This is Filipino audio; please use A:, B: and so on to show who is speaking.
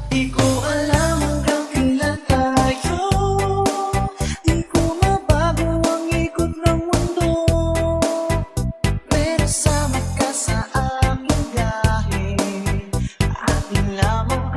A: Di ko alam hanggang kailan tayo, di ko mabago ang ikot ng mundo, pero sama ka sa aking biyahe, ating lamang